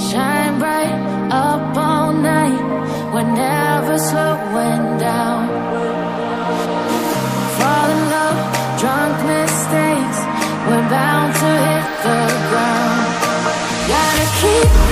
Shine bright up all night, we're never slowing down. Fall in love, drunk mistakes, we're bound to hit the ground. Gotta keep